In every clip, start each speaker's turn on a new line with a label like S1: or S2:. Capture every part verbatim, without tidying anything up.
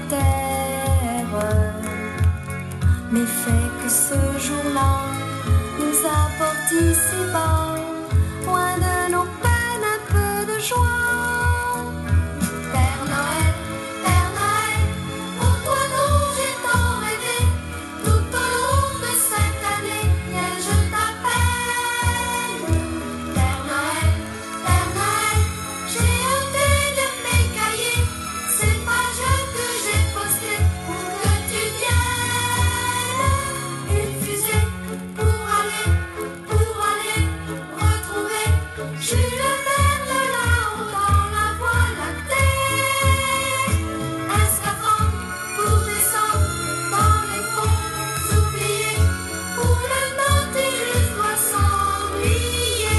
S1: terre, mais fait que ce jour-là nous apporte ici-bas, loin de nos peines, un peu de joie. Père Noël, Père Noël, pour toi dont j'ai tant rêvé, tout au long de cette année, viens, je t'appelle. Père Noël, Père Noël, j'ai ôté de mes cahiers ces pages que j'ai postées pour que tu viennes. Une fusée pour aller, pour aller retrouver Jules Verne là-haut dans la Voie lactée. Un scaphandre pour descendre dans les fonds oubliés, où le Nautilus doit s'ennuyer.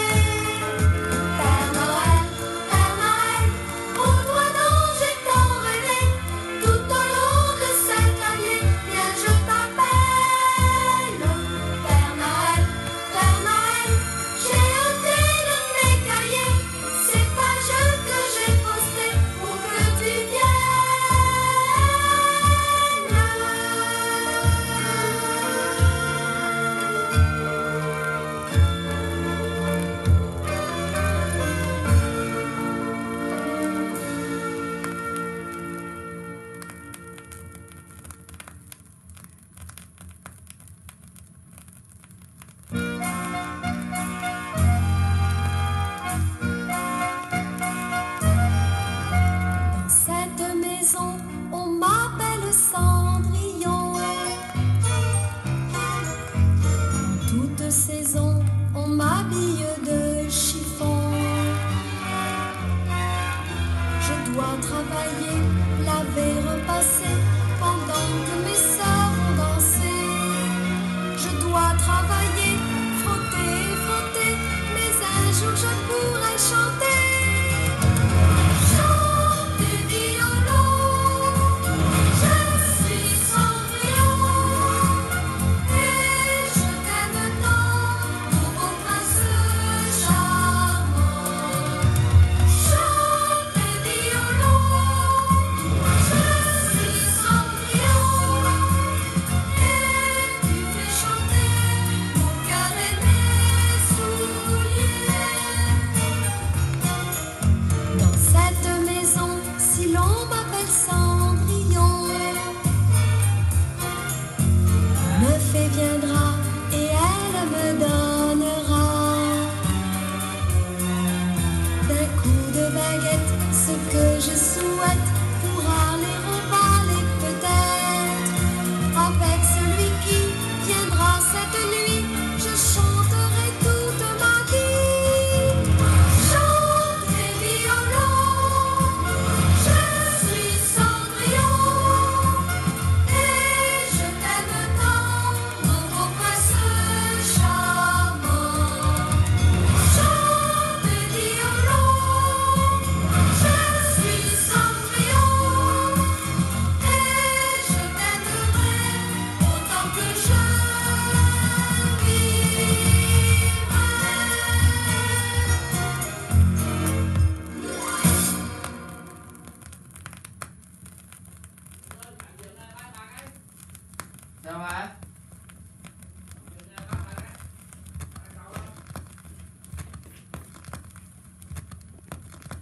S1: Père Noël, Père Noël, pour toi dont j'ai tant rêvé, tout au long de cette année, viens, je t'appelle. Père Noël, Père Noël, j'ai ôté de mes cahiers ces pages que j'ai postées pour que tu viennes. Dans cette maison, on m'appelle Cendrillon. Toute saison, on m'habille de chiffon. Je dois travailler, laver, repasser pendant que mes sœurs vont danser. Je dois travailler, frotter, frotter, mais un jour je pourrai chanter. Chante du violon, je suis Cendrillon, et je t'aime tant, mon beau prince charmant. Chante du violon, je suis Cendrillon, et tu fais chanter mon cœur et mes souliers. Dans cette maison, si l'on m'appelle Cendrillon, une fée viendra et elle me donnera d'un coup de baguette ce que je souhaite pour aller au bal et peut-être avec celui qui viendra cette nuit, je chanterai toute ma vie. Chante des violons, je suis Cendrillon, et je t'aime tant, mon beau prince charmant. Chante des violons, je suis Cendrillon, et je t'aimerai autant que je vivrai.
S2: Sao hả?